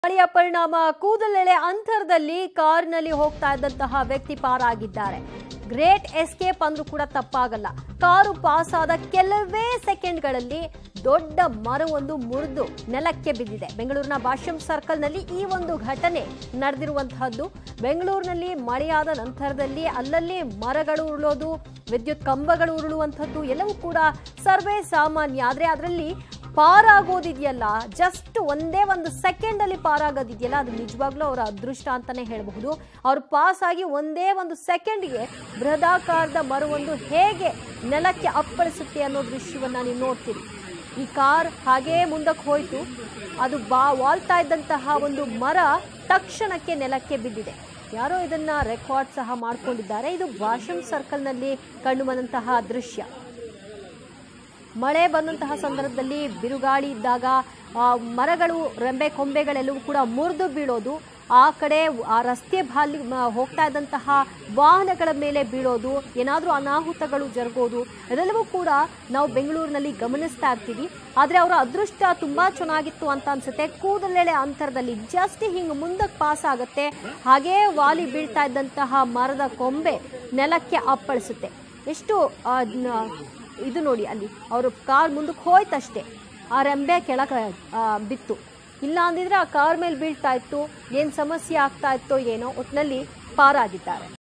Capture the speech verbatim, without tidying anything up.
ಮಳೆಯ ಪರಿಣಾಮ ಕೂದಲೆಳೆ ಅಂತರದಲ್ಲಿ ಕಾರ್ನಲ್ಲಿ ಹೋಗ್ತಾ ಇದ್ದಂತಹ ವ್ಯಕ್ತಿ ಪಾರಾಗಿದ್ದಾರೆ. ಗ್ರೇಟ್ ಎಸ್ಕೇಪ್ ಅಂದ್ರೂ ಕೂಡ ತಪ್ಪಾಗಲ್ಲ. ಕಾರು ಪಾಸ್ ಆದ ಕೆಲವೇ ಸೆಕೆಂಡ್ಗಳಲ್ಲಿ ದೊಡ್ಡ ಮರವೊಂದು ಮುರಿದು ನೆಲಕ್ಕೆ ಬಿದ್ದಿದೆ. ಬೆಂಗಳೂರಿನ ಭಾಷ್ಯಂ ಸರ್ಕಲ್ನಲ್ಲಿ ಈ ಒಂದು ಘಟನೆ ನಡೆದಿರುವಂತಹದ್ದು. ಬೆಂಗಳೂರಿನಲ್ಲಿ ಮಳೆಯಾದ ನಂತರದಲ್ಲಿ ಅಲ್ಲಲ್ಲಿ ಮರಗಳು ಉರುಳೋದು, ವಿದ್ಯುತ್ ಕಂಬಗಳು ಉರುಳುವಂಥದ್ದು ಎಲ್ಲವೂ ಕೂಡ ಸರ್ವೇ ಸಾಮಾನ್ಯ. ಆದರೆ ಅದರಲ್ಲಿ ಪಾರಾಗೋದಿದೆಯಲ್ಲ, ಜಸ್ಟ್ ಒಂದೇ ಒಂದು ಸೆಕೆಂಡ್ ಅಲ್ಲಿ ಪಾರಾಗೋದಿದೆಯಲ್ಲ, ಅದು ನಿಜವಾಗ್ಲೂ ಅವರ ಅದೃಷ್ಟ ಅಂತಾನೆ ಹೇಳಬಹುದು. ಅವ್ರು ಪಾಸ್ ಆಗಿ ಒಂದೇ ಒಂದು ಸೆಕೆಂಡ್ಗೆ ಬೃಹದಾಕಾರದ ಮರವೊಂದು ಹೇಗೆ ನೆಲಕ್ಕೆ ಅಪ್ಪಳಿಸುತ್ತೆ ಅನ್ನೋ ದೃಶ್ಯವನ್ನ ನೀವು ನೋಡ್ತೀರಿ. ಈ ಕಾರ್ ಹಾಗೇ ಮುಂದಕ್ಕೆ ಹೋಯ್ತು, ಅದು ಬಾ ವಾಲ್ತಾ ಇದ್ದಂತಹ ಒಂದು ಮರ ತಕ್ಷಣಕ್ಕೆ ನೆಲಕ್ಕೆ ಬಿದ್ದಿದೆ. ಯಾರೋ ಇದನ್ನ ರೆಕಾರ್ಡ್ ಸಹ ಮಾಡ್ಕೊಂಡಿದ್ದಾರೆ. ಇದು ಭಾಷ್ಯಂ ಸರ್ಕಲ್ನಲ್ಲಿ ಕಂಡು ಬಂದಂತಹ ದೃಶ್ಯ. ಮಳೆ ಬಂದಂತಹ ಸಂದರ್ಭದಲ್ಲಿ ಬಿರುಗಾಳಿ ಇದ್ದಾಗ ಮರಗಳು, ರೆಂಬೆ ಕೊಂಬೆಗಳೆಲ್ಲವೂ ಕೂಡ ಮುರಿದು ಬೀಳೋದು, ಆ ಕಡೆ ಆ ರಸ್ತೆ ಬಾಲಿ ಹೋಗ್ತಾ ಇದ್ದಂತಹ ವಾಹನಗಳ ಮೇಲೆ ಬೀಳೋದು, ಏನಾದರೂ ಅನಾಹುತಗಳು ಜರುಗೋದು ಅದೆಲ್ಲವೂ ಕೂಡ ನಾವು ಬೆಂಗಳೂರಿನಲ್ಲಿ ಗಮನಿಸ್ತಾ ಇರ್ತೀವಿ. ಆದರೆ ಅವರ ಅದೃಷ್ಟ ತುಂಬಾ ಚೆನ್ನಾಗಿತ್ತು ಅಂತ ಅನ್ಸುತ್ತೆ. ಕೂದಲೆಳೆ ಅಂತರದಲ್ಲಿ ಜಸ್ಟ್ ಹಿಂಗೆ ಮುಂದಕ್ಕೆ ಪಾಸ್ ಆಗುತ್ತೆ, ಹಾಗೇ ವಾಲಿ ಬೀಳ್ತಾ ಇದ್ದಂತಹ ಮರದ ಕೊಂಬೆ ನೆಲಕ್ಕೆ ಅಪ್ಪಳಿಸುತ್ತೆ. ಎಷ್ಟು ಇದು ನೋಡಿ, ಅಲ್ಲಿ ಅವರು ಕಾರ್ ಮುಂದಕ್ಕೆ ಹೋಯ್ತಷ್ಟೇ ಆ ರೆಂಬೆ ಕೆಳಗೆ ಬಿತ್ತು. ಇಲ್ಲ ಅಂದಿದ್ರೆ ಆ ಕಾರ್ ಮೇಲೆ ಬೀಳ್ತಾ ಇತ್ತು, ಏನು ಸಮಸ್ಯೆ ಆಗ್ತಾ ಇತ್ತೋ ಏನೋ, ಒಟ್ಟಿನಲ್ಲಿ ಪಾರಾಗಿದ್ದಾರೆ.